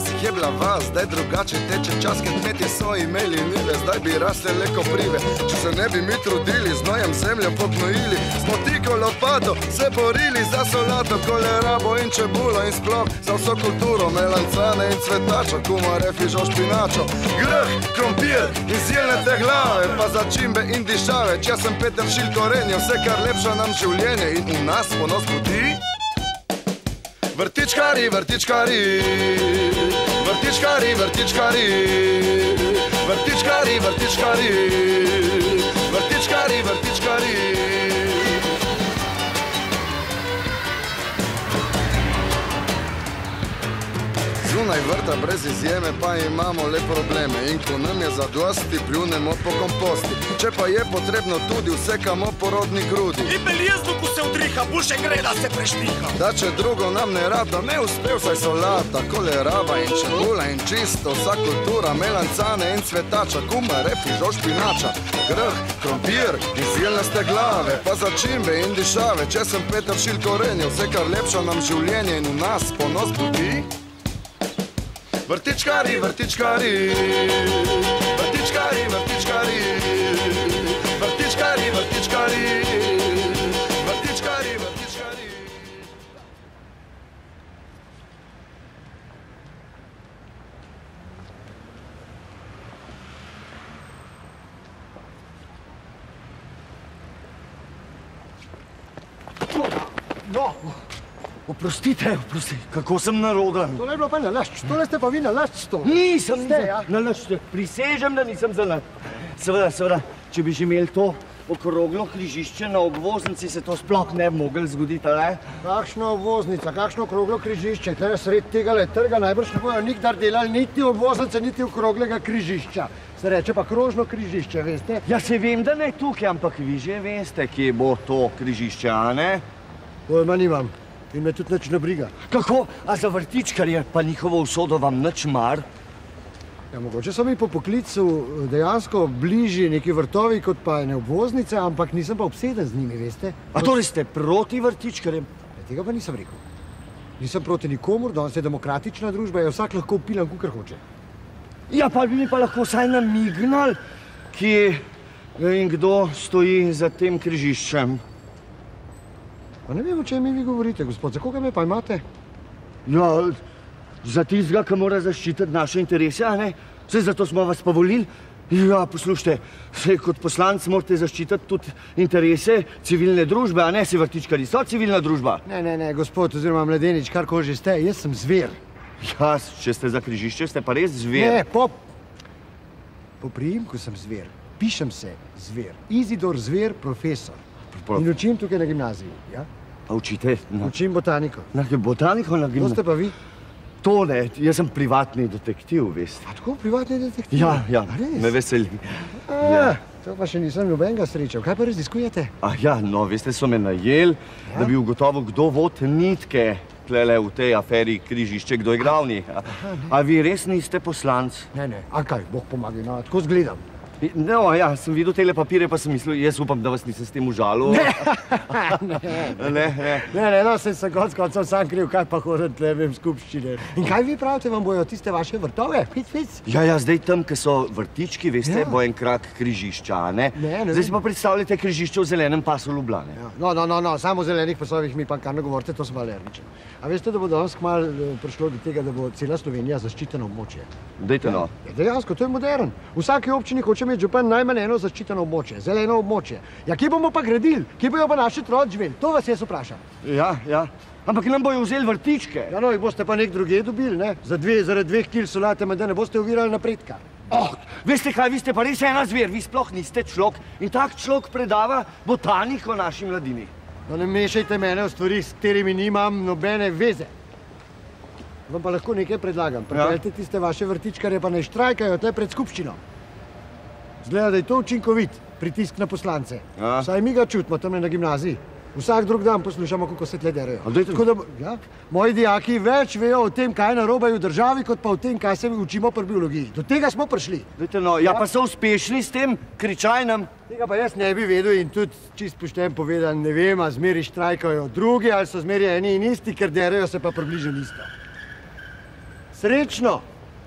Včasih je bila vas, zdaj drugače teče čas, ker kmetje so imeli njive, zdaj bi rasle le koprive. Če se ne bi mi trudili, z nojem zemljo pognojili, smo tiko lopato se borili za solato, kolerabo in čebulo in sploh za vso kulturo, melancane in cvetačo, kumare, fižol, špinačo, grh, krompir in zjelnete glave, pa začimbe in dišave. Če sem peteršilj korenje, vse kar lepša nam življenje in v nas ponos budi. Vrtičkari, vrtičkari, vrtičkari, vrtičkari, vrtičkari, vrtičkari, vrtičkari, vrtičkari. Zunaj vrta brez izjeme pa imamo le probleme in ko nam je zadosti, pljunemo po komposti. Če pa je potrebno, tudi vsekamo porodni grudi. In beljezdu, ko se udriha, boljše gre, da se prešpiha. Da če drugo nam ne rada, ne uspe vsaj solata, koleraba in čebula in čisto vsa kultura, melancane in cvetača, kumare, fižol, špinača, grh, krompir in zjelnaste glave, pa začimbe in dišave. Če sem peteršilj korenje, vse kar lepša nam življenje in v nas ponos budi. Vrtičkari, vrtičkari, vrtičkari, vrtičkari, vrtičkari, vrtičkari, vrtičkari, vrtičkari. No, oprostite, kako sem narodan. To ne je bilo pa nalašč, tole ste pa vi nalašč to. Nisem nalašč, prisežem, da nisem zanalašč. Seveda, če bi že imeli to okroglo križišče na obvoznici, se to sploh ne bi moglo zgoditi, ali? Kakšna obvoznica, kakšno okroglo križišče, tega sred tegale trga najbrž ne bojo nikdar delali niti obvoznice, niti okroglega križišča. Se reče pa krožno križišče, veste? Ja, se vem, da ne tukaj, ampak vi že veste, kje bo to križišče, a ne? Pojma nimam. In me tudi nič ne briga. Kako? A za vrtičkarje pa njihovo usodo vam nič mar? Ja, mogoče so mi po poklicu dejansko bližji neki vrtovi kot pa ene obvoznice, ampak nisem pa obseden z njimi, veste? A torej ste proti vrtičkarjem? Ja, tega pa nisem rekel. Nisem proti nikomur, danes je demokratična družba, je vsak lahko pilan, kakor hoče. Ja, pa bi mi pa lahko vsaj namignali, kje in kdo stoji za tem križiščem. Pa ne vem, o čem mi vi govorite, gospod, za koga me pa imate? Ja, za tistega, ki mora zaščititi naše interese, a ne? Saj zato smo vas pa volili. Ja, poslušajte, saj kot poslanci morate zaščititi tudi interese civilne družbe, a ne? Si vrtičkarji so civilna družba. Ne, gospod, oziroma mladenič, karkoli že ste, jaz sem zver. Ja, če ste za križišče, ste pa res zver. Ne, po priimku sem zver. Pišem se zver. Izidor Zver, profesor. In učim tukaj na gimnaziji, ja? A učite? Učim botaniko. Botaniko na gimnaziji? To ste pa vi? To ne, jaz sem privatni detektiv, veste. A tako, privatni detektiv? Ja, me veseli. To pa še nisem nobenega srečal. Kaj pa raziskujete? Ja, no, veste, so me najeli, da bi ugotovil, kdo vod nitke tlele v tej aferi križišče, kdo je glavni. A vi res niste poslanc? Ne, a kaj, Bog pomagaj, no, tako zgledam. No, ja, sem videl tele papire, pa sem mislil, jaz upam, da vas nisem s tem užalil. Ne, no, sem konec koncev sam kriv, kaj pa hodim tle, vem, skupščine. In kaj vi pravite, vam bojo tiste vaše vrtove? Fic? Ja, zdaj tam, ki so vrtički, veste, bo en krak križišča, ne? Zdaj si pa predstavljate križišče v zelenem pasu Ljubljane. No, samo v zelenih pasovih mi pa kar ne govorite, to sem alergičen. A veste, da bo danes kmalu prišlo do tega, da bo cela Slovenija zaščiteno območje? Dajte no. Dejansko, to je modern. V vsaki občini hoče imeti župan najmanj eno zaščiteno območje, zeleno območje. Ja, kje bomo pa gradili? Kje bojo pa naši otroci živeli? To vas jaz vprašam. Ja. Ampak nam bojo vzeli vrtičke. Ja, no, jih boste pa nek drugje dobili, ne? Zaradi 2 kil solate, da ne boste ovirali napredka. Veste kaj, vi ste pa res ena zver, vi sploh niste človek. In tak človek predava botaniko naši mladini. No, ne mešajte mene v stvari, s katerimi nimam nobene veze. Vam pa lahko nekaj predlagam. Pripeljte tiste vaše vrtičkarje, pa naj štrajkajo tle pred skupščino. Zgleda, da je to učinkovit pritisk na poslance. Vsaj mi ga čutimo tam na gimnaziji. Vsak drug dan poslušamo, kako se tle derajo. Moji dijaki več vejo o tem, kaj narobe v državi, kot pa o tem, kaj se mi učimo pri biologiji. Do tega smo prišli. Ja, pa so uspešni s tem kričajnem? Tega pa jaz ne bi vedel in tudi čist pošten povedan, ne vem, a zmeri štrajkajo drugi ali so zmeri eni in isti, ker derajo se pa približno isto. Srečno!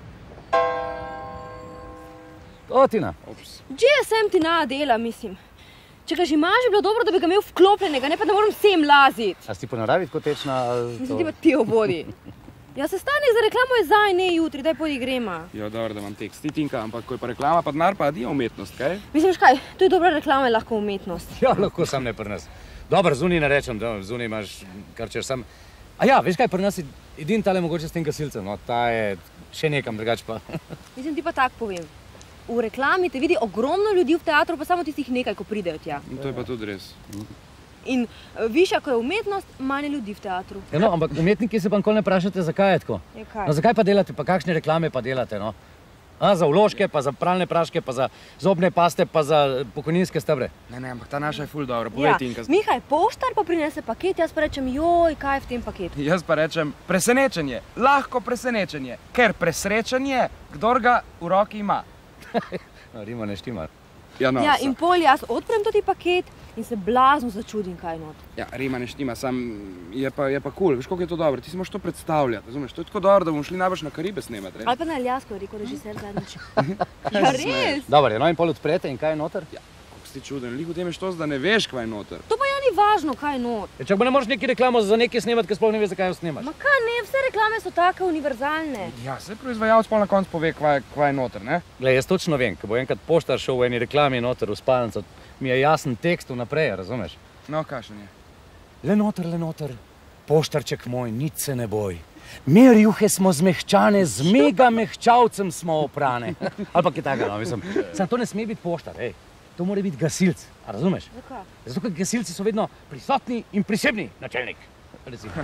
O, Tina. Gdje sem Tina dela, mislim. Če ga že imaš, bi bilo dobro, da bi ga imel vklopljenega, ne pa da moram sem laziti. A si ti po naravi tako tečna? Mislim, ti pa ti obodi. Ja, sestanek za reklamo je zdaj, ne jutri, daj pojdi grema. Ja, dobro, da imam tekst. Ti, Tinka, ampak ko je pa reklama, pa denar, pa je umetnost, kaj? Mislim, kaj, to je dobra reklama, je lahko umetnost. Ja, lahko sam ne pri nas. Dobro, zunaj ne rečem, da zunaj imaš, kar češ sam. A ja, veš kaj, pri nas je edin tale mogoče s tem gasilcem, no, ta je še nekam drugač pa. Mislim, ti pa tak povem. V reklami te vidi ogromno ljudi v teatru, pa samo tistih nekaj, ko pridejo tja. To je pa tudi res. In višja, ko je umetnost, manj ljudi v teatru. Ja, no, ampak umetniki se pa nikoli ne vprašate, zakaj je tako. Je kaj? No, zakaj pa delate, pa kakšne reklame pa delate, no? Za vložke, pa za pralne praške, pa za zobne paste, pa za pokojninske stebre. Ne, ampak ta naša je ful dobro, povej, Tinka. Mihaj, poštar pa prinese paket, jaz pa rečem, joj, kaj je v tem paketu? Jaz pa rečem, presenečenje, lahko presenečenje, ker presrečenje, kdor ga v roki ima. No, Rima ne štima. Ja, no, ja, in pol jaz odprem tudi paket in se blazno začudim, kaj je not. Ja, Rima ne štima, sam je pa cool, veš, koliko je to dobro, ti si moraš to predstavljati, razumeš, to je tako dobro, da bomo šli najbrž na Karibe snemati, res. Ali pa na Aljasko, je rekel režiser zadnjič. Ja, res? Dobro, no in pol odprete in kaj je noter? Ja, kako si čuden, lih v tem je štos, da ne veš, kaj je noter. To pa ja ni važno, kaj je not. Če pa ne moreš neki reklamo za nekaj snemati, ker sploh ne veš, zakaj jo snemaš. Ma kaj ne, vse reklame so take univerzalne. Ja, se proizvajalec pol na koncu pove, kva je noter, ne? Glej, jaz točno vem, ko bo enkrat poštar šel v eni reklami noter v spalnico, mi je jasen tekst vnaprej, razumeš? No, kakšen je? Le noter, poštarček moj, nič se ne boj. Merjuhe smo zmehčane, z mega mehčavcem smo oprane. Ali pa kaj takega, no, mislim. Sam to ne sme biti poštar, ej. To mora biti gasilc, a razumeš? Zakaj? Zato, ker gasilci so vedno prisotni in prisebni, načelnik. Recimo.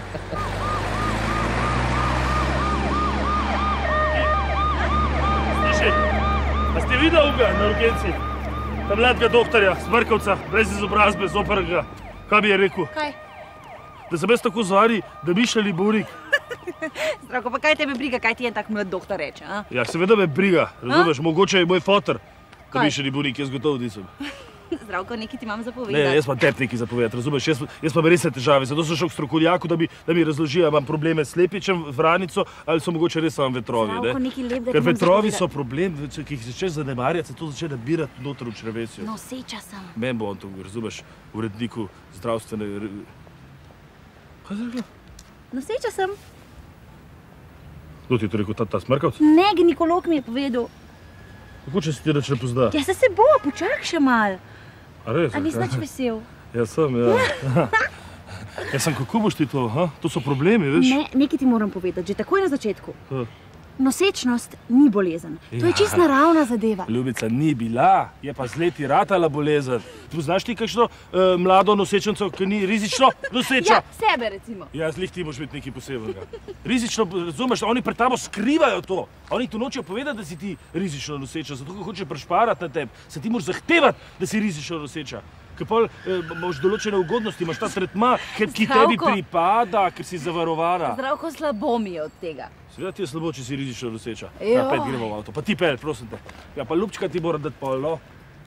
Sliši, a ste videli na urgenci? Ta mladega doktorja, Smrkovca, brez izobrazbe, zoprga. Kaj bi je rekel? Kaj? Da sem jaz tako zvari, da bi šli burik. Zdravko, pa kaj tebe briga, kaj ti en tak mlad doktor reče, a? Ja, seveda me briga, razumeš, mogoče je moj fotor, da Kaj? bi šli burik, jaz gotovo nisem. Zdravko, nekaj ti imam zapovedati. Ne, jaz pa tebi nekaj zapovedati, razumeš, jaz pa bi res težave, zato sem šel k strokovnjaku, da mi razloži, ali imam probleme s slepičem, vranico, ali so mogoče res samo vetrovi, Zdravko, ne? nekaj lep, da ti Ker imam vetrovi zapovedati. so problem, ki jih začneš zanemarjati, se to začne nabirati noter v črevesju. No, seča sem. Men bo on to, razumeš, uredniku zdravstvene... Kaj si rekla? No, seča sem. Kdo ti je to rekel, ta Smrkovc? Ne, ginekolog mi je povedal. Kako če se ti reč ne pozna? Ja, se bo, počak še mal. A res? A nisi nič vesel? Ja sem, ja. Ja sem, kako boš ti to, ha? To so problemi, veš? Ne, nekaj ti moram povedati, že takoj na začetku. Ha. Nosečnost ni bolezen. To je Ja. čisto naravna zadeva. Ljubica, ni bila, je pa z leti ratala bolezen. Poznaš ti kakšno mlado nosečenco, ki ni rizično noseča? Ja, sebe recimo. Ja, zlih ti moraš biti nekaj posebnega. Rizično, razumeš, oni pred tabo skrivajo to. Oni ti nočejo povedati, da si ti rizično noseča, zato ker hočejo prešparati na tebi. Se ti moraš zahtevati, da si rizično noseča. Ker pa imaš določene ugodnosti, imaš ta tretma, ki tebi Zdravko. pripada, ker si zavarovana. Zdravko, slabo mi je od tega. Seveda ti je slabo, če si rizično noseča. Joj. Ja, pet gremo v avto. Pa ti pelj, prosim te. Ja, pa Ljubčka ti mora dati pol, no?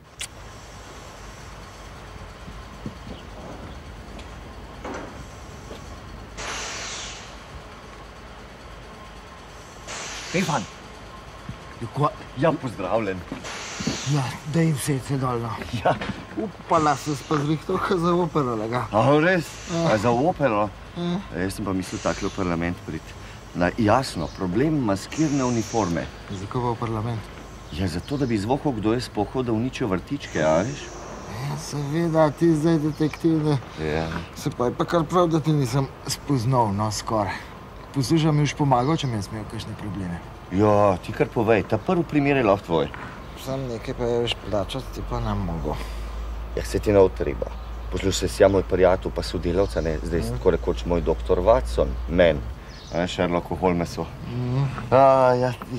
Stefan! Ja, pozdravljen. Ja, daj vse se dolno. Ja. Upala se spazrihto, kaj za opero, lega. A res? A za opero? Jaz sem pa mislil takle v parlament priti. Jasno, problem maskirne uniforme. Zakaj pa v parlament? Ja, zato, da bi izvokal, kdo je spohod, da uničijo vrtičke, a veš? Ja, seveda, ti zdaj detektivne. Ja. Se pa je pa kar prav, da ti nisem spoznal, no, skoraj. Poslušaj, mi už pomagal, če mi je smel kakšne probleme. Ja, ti kar povej, ta prvi primer je lahko tvoj. Sam nekaj pa je veš plačati, ti pa ne mogo. Ja, se ti nav treba. Poslušaj, si ja moj prijatelj pa sodelavca, ne, zdaj si tako rekoč moj doktor Watson, men. A ne, Sherlock Holmesu. Ja, ti.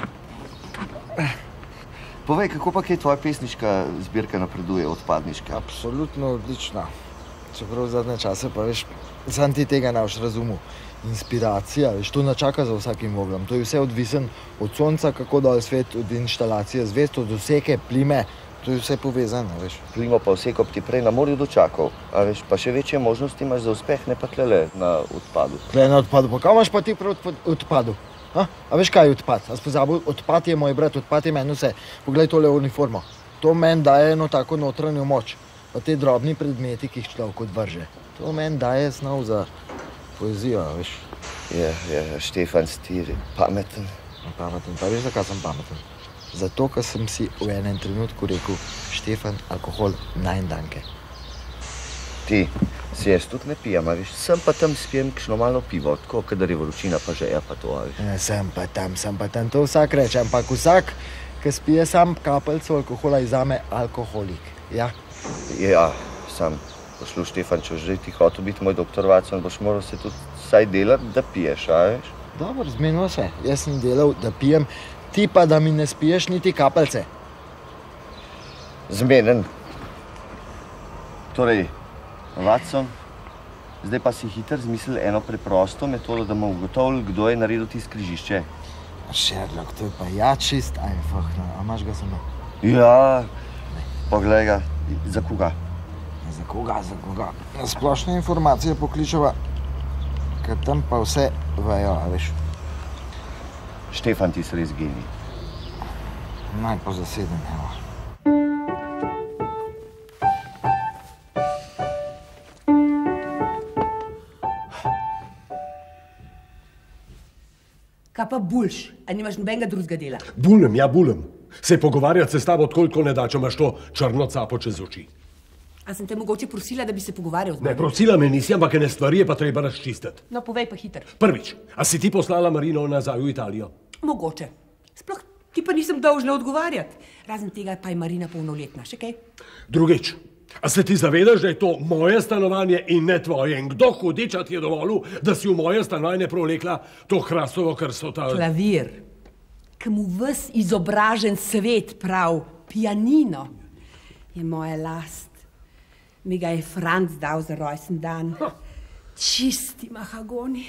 Povej, kako pa kaj tvoja pesniška zbirka napreduje, odpadniška? Absolutno odlična. Čeprav v zadnje čase pa veš, sam ti tega ne boš razumel. Inspiracija, veš, to ne čaka za vsakim voglom. To je vse odvisen od sonca, kako dol svet, od inštalacije zvest, od oseke, plime. To je vse povezano, veš. Plimo pa oseko bi ti prej na morju dočakal, a veš, pa še večje možnosti imaš za uspeh, ne pa tlele na odpadu. Tle na odpadu, pa kam imaš pa ti prav odpadu? A veš kaj je odpad? A si pozabil, odpad je moj brat, odpad je meni vse. Poglej tole uniformo. To meni daje eno tako notranjo moč. Pa te drobni predmeti, ki jih človek odvrže. To meni daje snov za poezijo, veš. Štefan, si pameten. Pameten, pa veš, zakaj sem pameten? Zato, ker sem si v enem trenutku rekel, Štefan, alkohol najdanke. Ti, si jaz tudi ne pijem, a veš, sem pa tam spijem kakšno malo pivo, tako, kadar je vročina pa žeja pa to, a veš. Sem pa tam, to vsak reče, ampak vsak, ki spije sam kapljico alkohola, je zame alkoholik, ja. Ja, sam, poslušaj, Štefan, če že ti hotel biti moj doktor Watson, boš moral se tudi vsaj delati, da piješ, a veš? Dobro, zmenilo se, jaz sem delal, da pijem, ti pa, da mi ne spiješ niti kapljice. Zmeden. Torej, Watson, zdaj pa si hiter zmislil eno preprosto metodo, da bomo ugotovili, kdo je naredil tisto križišče. Sherlock, to je pa ja čist ajfahno, a imaš ga samo? Ja, poglej ga, za koga? Za koga? Na splošne informacije pokličeva, ker tam pa vse vejo, a veš. Štefan, ti si res genij. Naj pa zasedem, evo. Kaj pa bulš? A nimaš nobenega drugega dela? Bulem, ja bulem. Se pogovarjati se s tabo toliko ne da, če imaš to črno capo čez oči. A sem te mogoče prosila, da bi se pogovarjal z mano? Ne, prosila me nisi, ampak ene stvari je pa treba razčistiti. No, povej pa hiter. Prvič, a si ti poslala Marino nazaj v Italijo? Mogoče. Sploh ti pa nisem dolžna odgovarjati. Razen tega pa je Marina polnoletna. Še kaj? Drugič, a se ti zavedaš, da je to moje stanovanje in ne tvoje? In kdo hudiča ti je dovolil, da si v moje stanovanje prolekla to hrastovo krsoto? Klavir. Ki mu ves izobražen svet prav, pianino, je moja last. Mi ga je Franc dal za rojsten dan. Čisti mahagoni.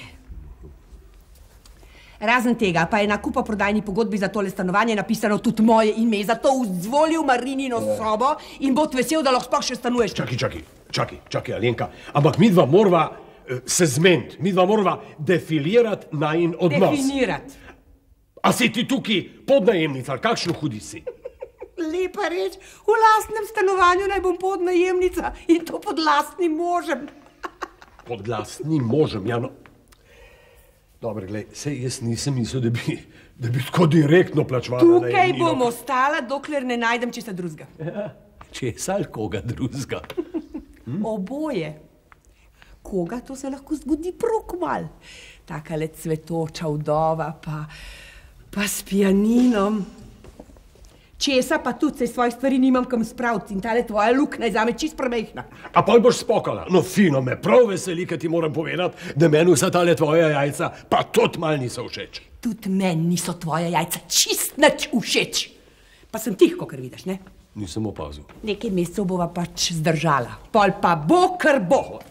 Razen tega pa je na kupoprodajni pogodbi za tole stanovanje napisano tudi moje ime. Zato vzvolil Marinino sobo in bo vesel, da lahko sploh še stanuješ. Čakaj, Alenka. Ampak midva morava se zmeniti. Midva morava defilirati najin odnos. Definirati. A si ti tukaj podnajemnica, ali kakšno hudi si? Lepa reč, v lastnem stanovanju naj bom podnajemnica in to pod lastnim možem. Pod lastnim možem, ja, no. Dobre, glej, sej jaz nisem mislil, da bi tako direktno plačevala najemnino. Tukaj bom ostala, dokler ne najdem česa drugega. Ja, česa ali koga drugega? Oboje. Koga, to se lahko zgodi prav kmalu. Takale cvetoča vdova, pa s pianinom. Česa pa tudi, saj svojih stvari nimam kam spraviti in tale tvoja luknja je zame čist premehna. A pol boš spokala? No fino, me prav veseli, kad ti moram povedati, da meni vsa tale tvoja jajca pa tudi mal niso všeč. Tudi meni niso tvoja jajca čist nič všeč. Pa sem tih, kakor vidiš, ne? Nisem opazil. Nekaj mesecev bova pač zdržala. Pol pa bo, kar bo.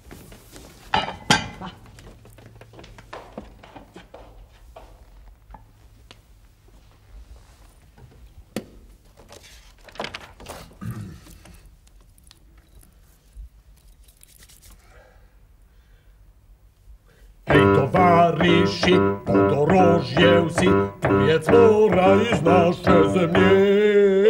Hej, tovariši, podorožje vsi, tujec mora iz naše zemlje.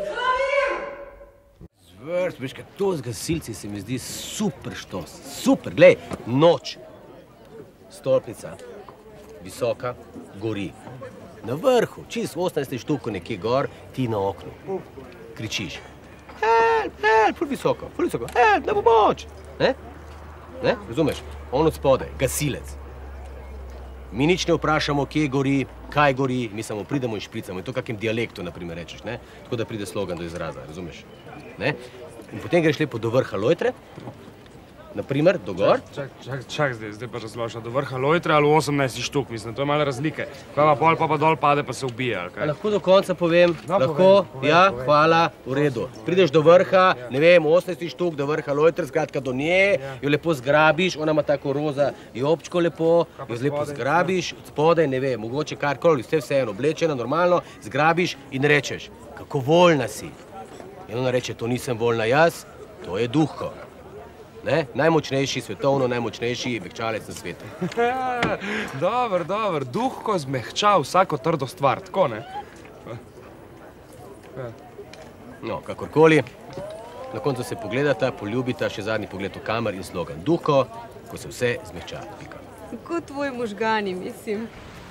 Zvrst, veš, kaj to z gasilci se mi zdi super štos. Super, glej, noč. Stolpnica, visoka, gori. Na vrhu, čist 18 štuko nekje gor, ti na oknu. Kričiš. Help, ful visoko, help, na pomoč. Ne? Razumeš? On od spodaj, gasilec. Mi nič ne vprašamo, kje gori, kaj gori, mi samo pridemo in špricamo. In to kakem dialektu, naprimer, rečeš, ne? Tako da pride slogan do izraza, razumeš? Ne? In potem greš lepo do vrha Lojtre, naprimer, do gor. Čak, zdaj pa razloža, do vrha Lojtre ali 18 štuk, mislim, to je malo razlike. Kaj pa pol pa dol pade, pa se ubije, ali kaj? Lahko do konca povem? Lahko? Ja, hvala, v redu. Prideš do vrha, ne vem, 18 štuk, do vrha Lojtre, skratka do nje, jo lepo zgrabiš, ona ima tako roza jobčko lepo, jo lepo zgrabiš, od spodaj, ne vem, mogoče karkoli, ste vseeno oblečena, normalno, zgrabiš in rečeš, kako voljna si. In ona reče, to nisem voljna jaz, to je duhko. Ne? Najmočnejši, svetovno najmočnejši mehčalec na svetu. Dober, duhko zmehča vsako trdo stvar, tako ne? No, kakorkoli, na koncu se pogledata, poljubita, še zadnji pogled v kamer in slogan. Duhko, ko se vse zmehča. Pika. Kot tvoj možgani, mislim.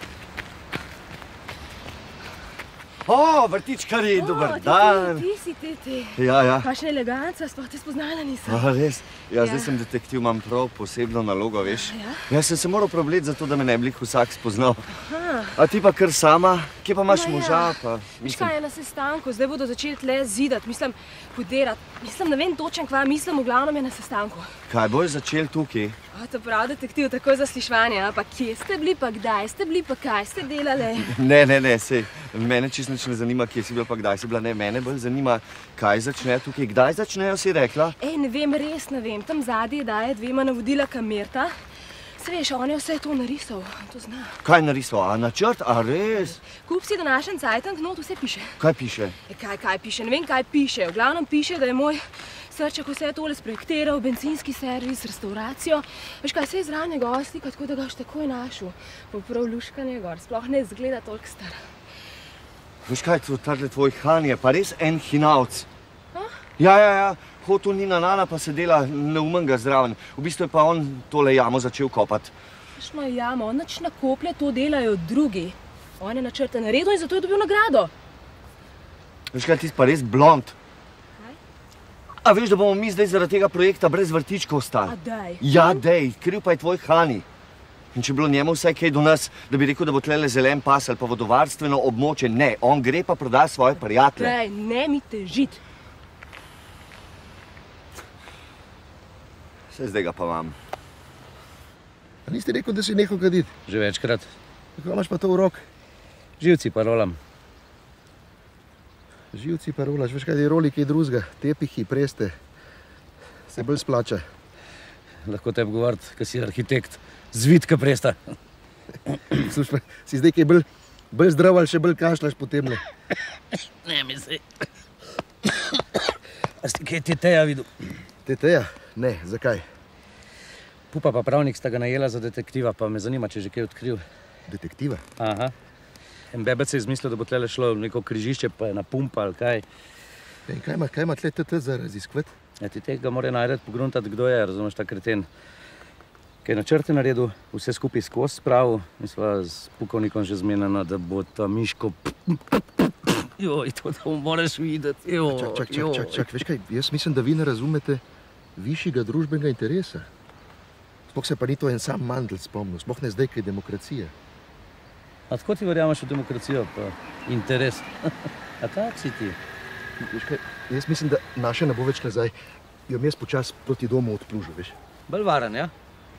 O, vrtičkarji, dober dan. Ti si, tete. Ja. Pa še eleganca, sploh te spoznala nisem. Res? Ja, zdaj sem detektiv, imam prav posebno nalogo, veš. Jaz sem se moral probleči zato, da me ne bi vsak spoznal. A ti pa kar sama? Kje pa imaš moža? Viš kaj je na sestanku, zdaj bodo začeli tle zidati, mislim, podirati. Mislim, ne vem točen, kva mislim, v glavnem je na sestanku. Kaj boš začel tukaj? To prav, detektiv, takoj zasliševanje, pa kje ste bili, pa kdaj ste bili, pa kaj ste delali? Ne, sej, mene čisto nič ne zanima, kje si bila, pa kdaj si bila, ne, mene bolj zanima, kaj začnejo tukaj, kdaj začnejo, si rekla? Ne vem, res ne vem, tam zadnji daje dvema navodila kamerta. Se veš, on je vse to narisal, to zna. Kaj narisal, a načrt, a res? Kup si današnji cajtang, not vse piše. Kaj piše? Kaj piše, ne vem, kaj piše, v glavnem piše, da je moj Srček vse tole sprojektiral, bencinski servis, restauracijo. Veš kaj, se je zranje gosti, tako da ga boš takoj našel. Prav luškanje gor, sploh ne izgleda toliko star. Veš kaj, tale tvoj Han je pa res en hinavc. Ja, hotel ni na nana, pa se dela neumenga zraven. V bistvu je pa on tole jamo začel kopati. Kakšno jamo, on nič na koplje, to delajo drugi. On je načrte naredil in zato je dobil nagrado. Veš kaj, ti si pa res blond. A veš, da bomo mi zdaj zaradi tega projekta brez vrtičkov ostali? A daj. Ja, dej, kriv pa je tvoj Hani. In če bi bilo njemu vsaj kaj do nas, da bi rekel, da bo tlele zelen pas ali pa vodovarstveno območje, ne, on gre pa proda svoje prijatelje. Daj, ne mi težit. Saj zdaj ga pa imam. A niste rekel, da si nehal kaditi? Že večkrat. Kako imaš pa to v rok? Živci pa rolam. Živci pa rolaš, veš kaj je roli kaj drugega, tepihi, preste, se bolj splača. Lahko tebi govoriti, ker si arhitekt, zvitka presta. Slušaj, si zdaj kaj bolj zdrav ali še bolj kašljaš potem ne? Ne, misli. A si kaj teteja videl? Teteja? Ne, zakaj? Pupa pa pravnik sta ga najela za detektiva, pa me zanima, če je že kaj odkril. Detektiva? Aha. En bebec je izmislil, da bo tlele šlo v neko križišče, pa je napumpa ali kaj. In kaj ima tle TT za raziskovati? Ja, ti tega mora najrati pogruntati, kdo je, razumeš, ta kreten. Kaj načrte naredil, vse skupaj skozi spravil in sva s pukovnikom že zmenjena, da bo ta Miško... Joj, to moraš videti. Čak, veš kaj, jaz mislim, da vi ne razumete višjega družbenega interesa. Sploh se pa ni to en sam Mandl spomnil, sploh ne zdaj, kaj je demokracija. A tako ti verjameš v demokracijo, pa interes? A tak si ti? Veš kaj, jaz mislim, da naša ne bo več nazaj. Jo jaz počas proti domu odplužil, veš. Bolj varen, ja?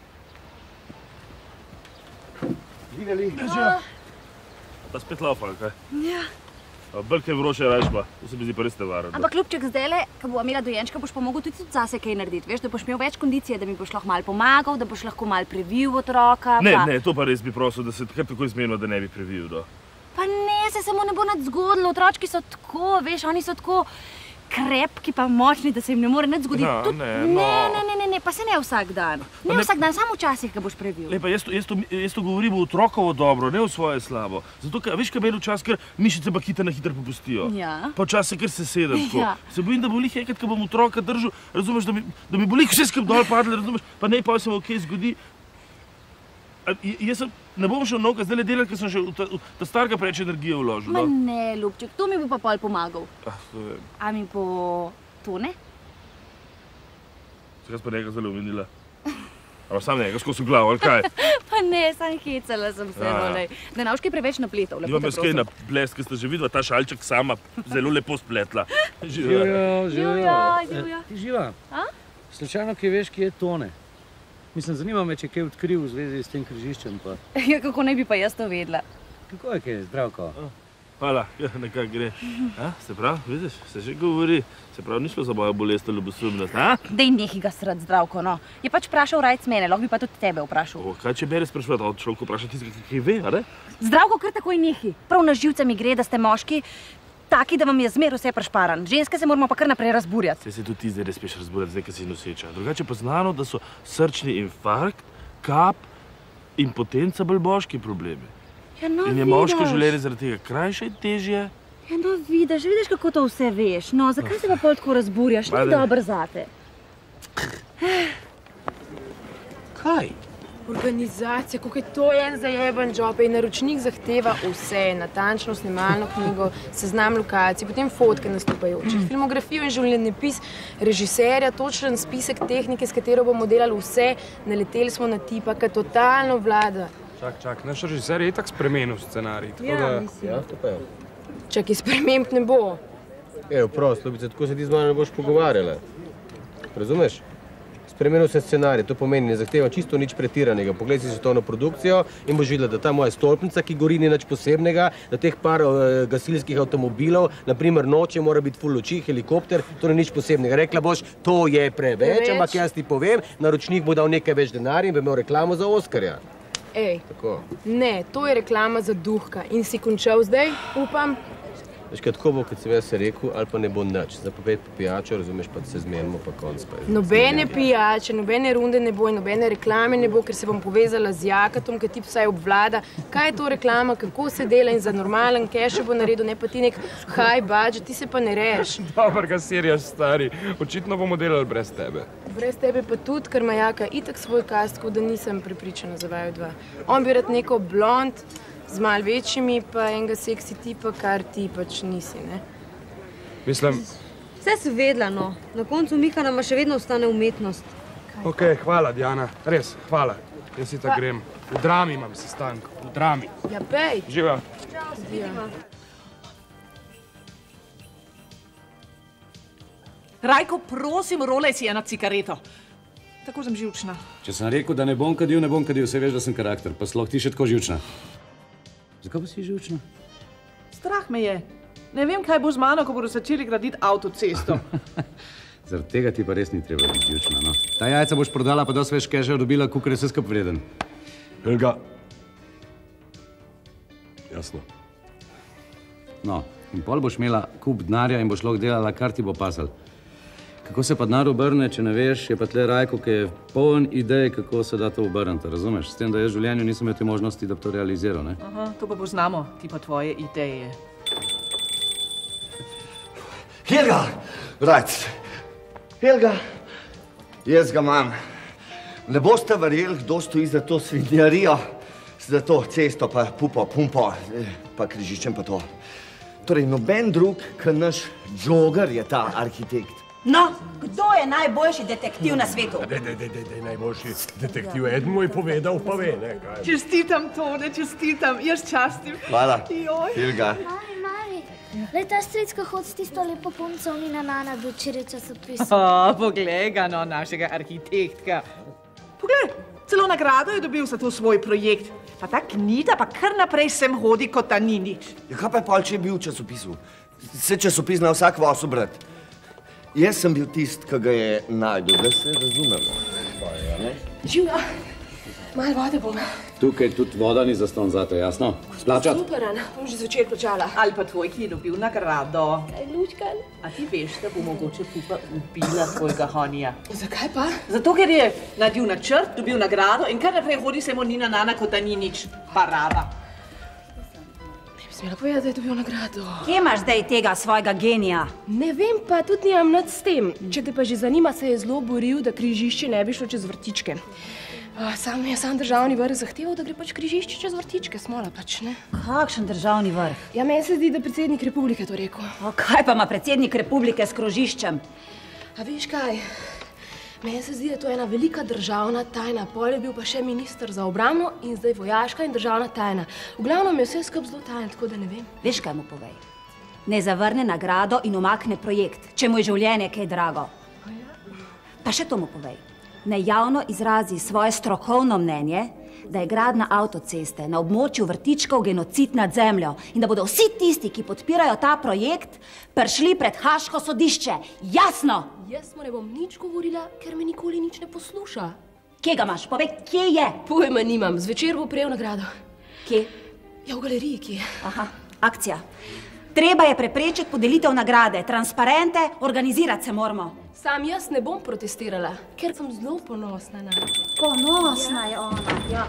Žigali. Pa spet laufali, kaj? Ja. Bolj kaj vroče rajšba, to se mi zdi pa res nevaren. Ampak Ljubček, zdajle, ko bo imela dojenčka, boš pa mogel tudi zase kaj narediti, veš, da boš imel več kondicije, da mi boš lahko malo pomagal, da boš lahko malo previl otroka. Ne, to pa res bi prosil, da se kar tako izmenilo, da ne bi previl, da. Pa ne, se samo ne bo nič zgodilo, otročki so tako, veš, oni so tako krepki pa močni, da se jim ne more nič zgoditi. Ne, pa se ne vsak dan. Ne vsak dan, samo včasih ga boš previl. Lepa, jaz to govorim v otrokovo dobro, ne v svoje slabo. Zato, veš, kaj meni včasih, ker mišice pa na hitro popustijo. Ja. Pa včasih kar se sedem. Ja. Se bojim, da bo lih enkrat, ko bom otroka držal, razumeš, da mi bo lih vse skupaj dol padle, razumeš, pa ne pa se mi kaj zgodi. Jaz ne bom šel novka zdaj delati, ker sem že v ta starega preveč energije vložil. Ma ne, Ljubček, to mi bo pa pol pomagal. To je... A mi bo to ne? Se kaj pa nekaj zelo umenila? Ali sam nekaj skozi glavo, ali kaj? Pa ne, sam hecala sem se, nolej. Da nauški preveč napletov, lepo te prosim. Imam jaz kaj na ples, ker ste že videla, ta šalček sama zelo lepo spletla. Živja. Ti živa? Slučajno, ki veš, kje je Tone? Mislim, zanima me, če je kaj odkril v zvezi s tem križiščem pa. Ja, kako ne bi pa jaz to vedela? Kako je kaj, zdravko? Hvala, nekako gre. Se pravi, vidiš, se že govori. Se pravi, ni šlo za mojo bolest ali ljubosumnost, a? Dej nehi ga srd, zdravko, no. Je pač vprašal rajc mene, lahko bi pa tudi tebe vprašal. Kaj če bere sprašovati, od človeka vprašati tistega, ki ve, a ne? Zdravko, kar takoj nehi. Prav na živce mi gre, da ste moški taki, da vam je zmer vse prešparan. Ženske se moramo pa kar naprej razburjati. Saj se tudi ti zdaj ne speš razburjati, zdaj, ker si noseča. Drugače pa znano, da so srčni infarkt, kap in potenca bolj božki problemi. Ja, no, in je moško življenje zaradi tega krajše in težje. Ja, no, vidiš, kako to vse veš. No, zakaj se pa pol tako razburjaš? Ni dobro zate. Kaj? Organizacija, kako je to en zajeben job. In naročnik zahteva vse, natančno snemalno knjigo, seznam lokacij, potem fotke nastopajočih, filmografijo in življenjepis režiserja, točen spisek tehnike, s katero bomo delali vse. Naleteli smo na tipa, ki totalno vlada. Čak, naš režiser je itak spremenil scenarij. Ja, mislim. Ja, to pa je. Čak, sprememb ne bo. Prost, Ljubica, tako se ti z mano ne boš pogovarjala. Razumeš? Spremenil se scenarij, to pomeni, ne zahteva čisto nič pretiranega. Poglej si svetovno produkcijo in boš videla, da ta moja stolpnica, ki gori, ni nič posebnega, da teh par gasilskih avtomobilov, naprimer noče, mora biti full luči, helikopter, to ni nič posebnega. Rekla boš, to je preveč, ampak jaz ti povem, naročnik bo dal nekaj več denarja in bo imel reklamo za Oskarja. Tako. Ne, to je reklama za Duhka. In si končal zdaj, upam? Veš, kaj tako bo, kot sem jaz rekel, ali pa ne bo nič. Zapoved po pijačo, razumeš, pa se zmenimo, pa konc pa je. Nobene pijače, nobene runde ne bo in nobene reklame ne bo, ker se bom povezala z Jakatom, ki ti vsaj obvlada. Kaj je to reklama, kako se dela in za normalen cash bo naredil, ne pa ti nek high budget, ti se pa ne reš. Dobrega serjaš, stari. Očitno bomo delali brez tebe. Brez tebe pa tudi, ker ima Jaka itak svoj cast, tako da nisem prepričana za vaju dva. On bi rad neko blond, z malo večjimi, pa enega seksi tipa, kar ti pač nisi, ne? Mislim... Vse si vedela, no. Na koncu Miha nama še vedno ostane umetnost. Ok, hvala, Diana. Res, hvala. Jaz si tak grem. V Drami imam sestanek. V Drami. Ja, pej. Živa. Čau, se vidimo. Rajko, prosim, rolej si eno cigareto. Tako sem živčna. Če sem rekel, da ne bom kadil, se veš, da sem karakter, pa sploh ti še tako živčna. Zakaj pa si živčna? Strah me je. Ne vem, kaj bo z mano, ko bodo začeli graditi avtocesto. Zaradi tega ti pa res ni treba biti živčna, no. Ta jajca boš prodala, pa dosti več keša dobila, kakor je vse skup vreden. Helga. Jasno. No, in pol boš imela kup denarja in boš lahko delala, kar ti bo pasal. Kako se pa denar obrne, če ne veš, je pa tle Rajko, ki je poln idej, kako se da to obrniti, razumeš? S tem, da jaz v življenju nisem imel te možnosti, da bi to realiziral, ne? Aha, to pa poznamo, ti pa tvoje ideje. Helga! Rajc! Helga! Jaz ga imam. Ne boste verjeli, kdo stoji za to svinjarijo, za to cesto, pa pupo, pumpo, pa križičem pa to. Torej, noben drug, kot naš Džogar je ta arhitekt. No, kdo je najboljši detektiv na svetu? Dej, najboljši detektiv. Eden mu je povedal, pa ve, ne, kaj. Čestitam, Tone, čestitam. Jaz častim. Hvala, Helga. Mami, le ta stric, ko hod s tisto lepo punco, mi na Nana do včeraj časopisu. Poglej ga, no, našega arhitektka. Poglej, celo nagrado je dobil za to svoj projekt. Pa ta knjiga pa kar naprej sem hodi, kot da ni nič. Ja, kaj pa je pol, če je bil v časopisu? Se časopis na vsak vas obrat. Jaz sem bil tist, ki ga je najdel, da se razumemo. Živja, malo vode bom. Tukaj tudi voda ni zastonj zate, jasno? Splačat? Super, Ana, bom že zvečer plačala. Ali pa tvoj, ki je dobil nagrado. Kaj, Lučkan? A ti veš, da bo mogoče Pupa ubila tvojega Honija? Zakaj pa? Zato, ker je naredil načrt, dobil nagrado in kar naprej hodi se mu Nina Nana, kot da ni nič. Parada. Smela povedati, da je dobil nagrado. Kje imaš zdaj tega svojega genija? Ne vem, pa tudi nimam nič s tem. Če te pa že zanima, se je zelo boril, da križišče ne bi šlo čez vrtičke. Sam državni vrh zahteval, da gre pač križišče čez vrtičke, smola pač, ne? Kakšen državni vrh? Ja, meni se zdi, da predsednik republike to rekel. Kaj pa ima predsednik republike s krožiščem? A veš kaj? Meni se zdi, da to je ena velika državna tajna. Pol je bil pa še minister za obrambno in zdaj vojaška in državna tajna. V glavnem je vse skup zelo tajno, tako da ne vem. Veš, kaj mu povej? Ne zavrne nagrado in umakne projekt, če mu je življenje kaj drago. Pa še to mu povej. Ne javno izrazi svoje strokovno mnenje, da je gradnja avtoceste na območju vrtičkov genocid nad zemljo in da bodo vsi tisti, ki podpirajo ta projekt, prišli pred Haaško sodišče. Jasno! Jaz mu ne bom nič govorila, ker me nikoli nič ne posluša. Kje ga imaš? Povej, kje je? Pojma nimam. Zvečer bo prejel nagrado. Kje? Ja, v galeriji, kje. Aha, akcija. Treba je preprečiti podelitev nagrade, transparente, organizirati se moramo. Sam jaz ne bom protestirala, ker sem zelo ponosna na njo. Ponosna je ona, ja.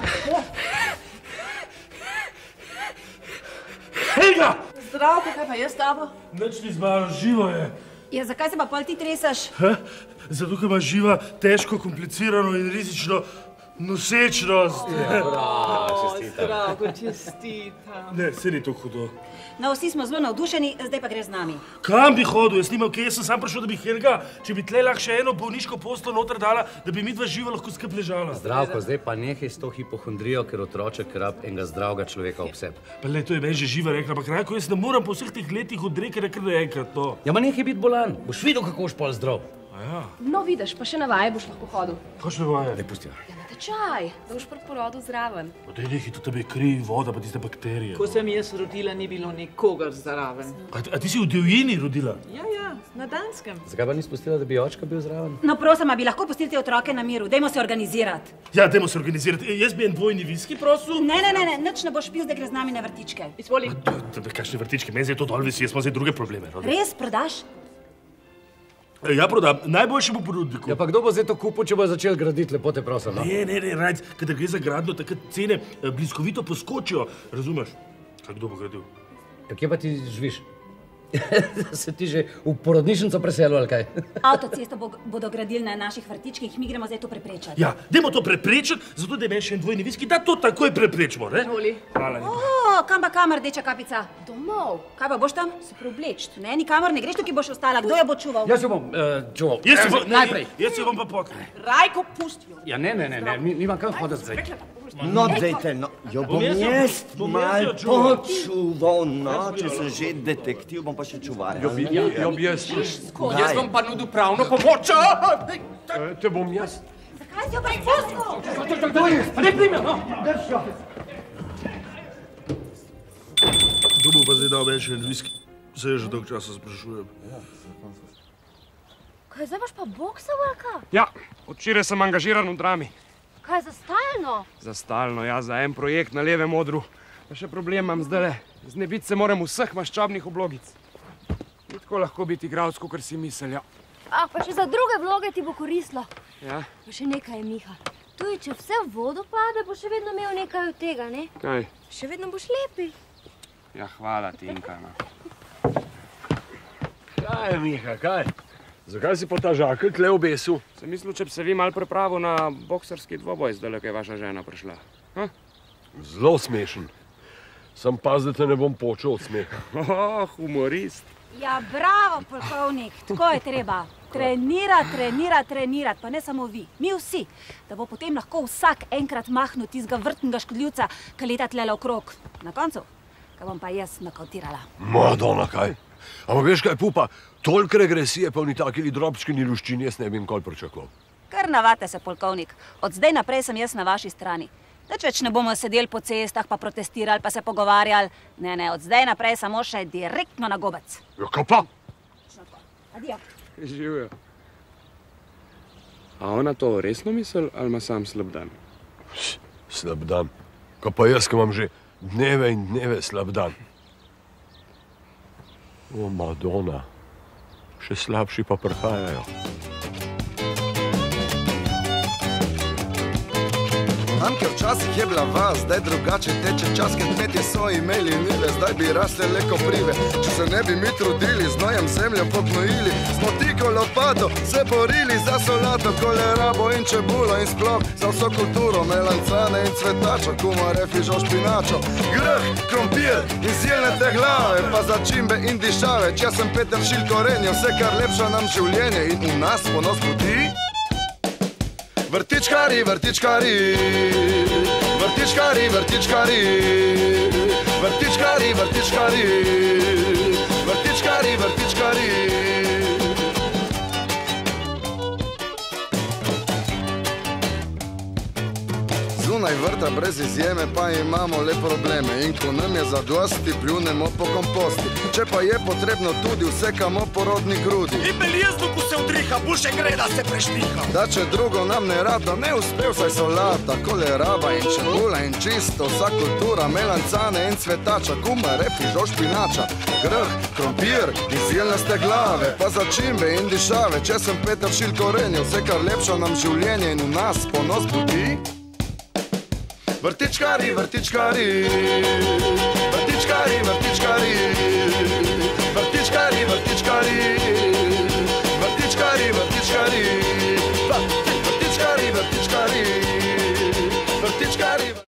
Helga! Zdravko, kaj pa jaz s tabo? Nič ni zmalo, živo je. Ja, zakaj se pa pol ti treseš? Zato, ker ima živa težko, komplicirano in rizično nosečnost. Zdravko, čestitam. Ne, se ni to hudo. No, vsi smo zelo navdušeni, zdaj pa gre z nami. Kam bi hodil? Jaz nimam kje, jaz sem sam prišel, da bi Helga, če bi tle lahko še eno bolniško poslo noter dala, da bi midva živa lahko skup ležala. Zdravko, zdaj pa nehaj s to hipohondrijo, ker otroček rab enega zdravega človeka ob sebi. Pa le, to je meni že živa rekla, ampak Rajko, jaz ne moram po vseh teh letih odrekati, kar naenkrat to. Ja, ma nehaj biti bolan, boš videl, kako boš pol zdrav. Ja. No, vidiš, pa še na vaje boš lahko hodil. Kakšne vaje? Daj pusti. Ja, na tečaj, da boš pri porodu zraven. Pa daj nehaj, to tebe kri, voda, pa tiste bakterije. Ko sem jaz rodila, ni bilo nikogar zraven. A ti si v divjini rodila? Ja, na Danskem. Zakaj pa ni spustila, da bi očka bil zraven? No, prosim, bi lahko pustili te otroke na miru, dajmo se organizirati. Ja, dajmo se organizirati. Jaz bi en dvojni viski prosil. Ne, nič ne boš pil, zdaj gre z nami na vrtičke. Izvoli. Kakšne vrtičke, meni je to dol visi, jaz imam zdaj druge probleme. Res, prodaš? Ja, prodam. Najboljši bo ponudniku. Ja, pa kdo bo zdaj to kupil, če bo začel graditi, lepo te prosim, no? Ne, Rajc, kadar gre za gradnjo, takrat cene bliskovito poskočijo, razumeš? Kaj kdo bo gradil? Ja, kje pa ti živiš? Se ti že v porodnišnico preselil, ali kaj? Avtocesto bodo gradili na naših vrtičkih, mi gremo zdaj to preprečati. Ja, dajmo to preprečiti, zato da meni še en dvojni viski, da to takoj preprečimo, ne? Hvala lepa. Kam, rdeča kapica? Domov. Kaj pa boš tam? Se preobleč. Ne, nikamor ne greš, tukaj boš ostala. Kdo jo bo čuval? Jaz jo bom čuval. Najprej. Jaz jo bom pa pokaj. Rajko, pusti jo. Ja, ne, nimam kam hoditi zdaj. No, dejte, no, jo bom jaz mal počuval, no, če sem že detektiv, bom pa še čuvaj. Jo bi jaz. Jaz vam pa nudil pravno pomoč. Te bom jaz. Zakaj si jo prepustil? Ne prime, no. Kdo bo pa zdaj dal več en viski? Se že dolgo časa sprašujem. Kaj, zdaj imaš pa boksa, Valka? Ja, odvčeraj sem angažiran v drami. Kaj, za stalno? Za stalno, ja, za en projekt na levem odru. Pa še problem imam zdajle. Znebiti se moram vseh maščobnih oblogic. Ni tako lahko biti igralec, kakor si mislijo. Pa še za druge vloge ti bo koristilo. Ja? Pa še nekaj, Miha. Tudi, če vse v vodo pade, boš še vedno imel nekaj od tega, ne? Kaj? Še vedno boš lepi. Ja, hvala, Tinka, no. Kaj je, Miha, kaj? Zakaj si pa ta žakelj tle obesil? Sem mislil, če bi se vi mal pripravil na boksarski dvoboj, zdajle, ko je vaša žena prišla. Zelo smešen. Sam paz, da te ne bom počel od smeha. Humorist. Ja, bravo, polkovnik, tako je treba. Trenirati, pa ne samo vi, mi vsi, da bo potem lahko vsak enkrat mahnil tistega vrtnega škodljivca, ki leta tlele okrog. Na koncu, ga bom pa jaz nakautirala. Madonna, kaj? Ampak veš kaj, pupa, toliko regresije pa v ni takili drobčkini luščini jaz ne bi nikoli pričakoval. Kar navadite se, polkovnik, od zdaj naprej sem jaz na vaši strani. Nič več ne bomo sedeli po cestah, pa protestirali, pa se pogovarjali. Ne, od zdaj naprej samo še direktno na gobec. Ja, kaj pa? Adijo. Živijo. A ona to resno misli, ali ima sam slab dan? Slab dan? Kaj pa jaz, ki imam že dneve in dneve slab dan? O, Madonna, še slabši pa prihajajo. Anke, včasih je bila vas, zdaj drugače teče čas, ker kmetje so imeli njive, zdaj bi rasle le koprive. Če se ne bi mi trudili, z nojem zemljo pognojili, smo tiko lopato se borili za solato, kolerabo in čebulo in sploh za vso kulturo, melancane in cvetačo, kumare, fižo, špinačo, grh, krompir in zjelnete glave, pa začimbe in dišave. Če sem Peter Šilj korenje, vse kar lepša nam življenje in v nas ponos budi. Vrtičkari, vrtičkari, vrtičkari, vrtičkari, vrtičkari, vrtičkari, vrtičkari, vrtičkari. Zunaj vrta brez izjeme pa imamo le probleme. In ko nam je zadosti, pljunemo po komposti. Če pa je potrebno, tudi vsekamo porodni grudi. In beljezdu, ko se vdriha, boljše gre, da se preštiha. Da če drugo nam ne rada, ne uspe vsaj solata, koleraba in čebula in čisto, vsa kultura, melancane in cvetača, kumar, fižol, špinača, grh, krompir in zjelnaste glave, pa začimbe in dišave. Če sem peteršilj korenjev, vse kar lepša nam življenje in v nas ponos budi. Vrtičkari, vrtičkari,